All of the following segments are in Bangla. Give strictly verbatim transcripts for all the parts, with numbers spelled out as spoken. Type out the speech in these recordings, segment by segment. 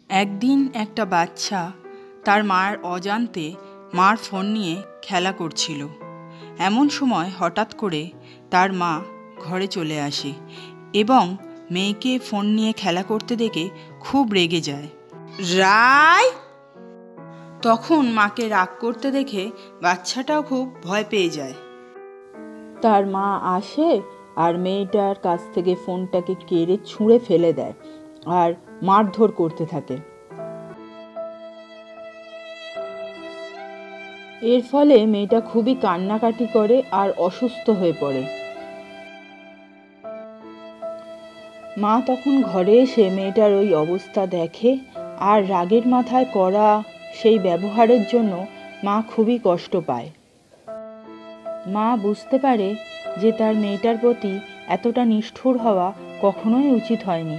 একদিন একটা বাচ্চা তার মায়ের অজান্তে মার ফোন নিয়ে খেলা করছিল। এমন সময় হঠাৎ করে তার মা ঘরে চলে আসে এবং মেয়েকে ফোন নিয়ে খেলা করতে দেখে খুব রেগে যায়। রায়! তখন মাকে রাগ করতে দেখে বাচ্চাটাও খুব ভয় পেয়ে যায়। তার মা আসে আর মেয়েটার কাছ থেকে ফোনটাকে কেড়ে ছুঁড়ে ফেলে দেয় আর মারধর করতে থাকে। এর ফলে মেয়েটা খুবই কান্নাকাটি করে আর অসুস্থ হয়ে পড়ে। মা তখন ঘরে এসে মেয়েটার ওই অবস্থা দেখে আর রাগের মাথায় করা সেই ব্যবহারের জন্য মা খুবই কষ্ট পায়। মা বুঝতে পারে যে তার মেয়েটার প্রতি এতটা নিষ্ঠুর হওয়া কখনোই উচিত হয়নি।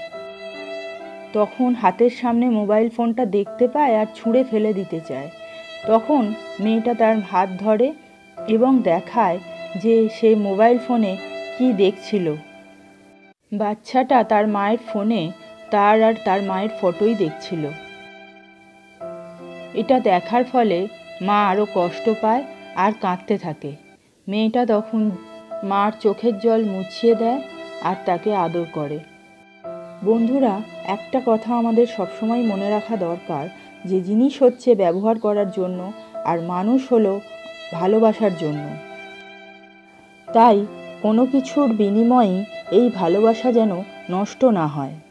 তখন হাতের সামনে মোবাইল ফোনটা দেখতে পায় আর ছুঁড়ে ফেলে দিতে চায়। তখন মেয়েটা তার হাত ধরে এবং দেখায় যে সে মোবাইল ফোনে কি দেখছিল। বাচ্চাটা তার মায়ের ফোনে তার আর তার মায়ের ফটোই দেখছিল। এটা দেখার ফলে মা আরও কষ্ট পায় আর কাঁদতে থাকে। মেয়েটা তখন মার চোখের জল মুছিয়ে দেয় আর তাকে আদর করে। বন্ধুরা, একটা কথা আমাদের সবসময় মনে রাখা দরকার যে জিনিস হচ্ছে ব্যবহার করার জন্য আর মানুষ হলো ভালোবাসার জন্য। তাই কোনো কিছুর বিনিময়েই এই ভালোবাসা যেন নষ্ট না হয়।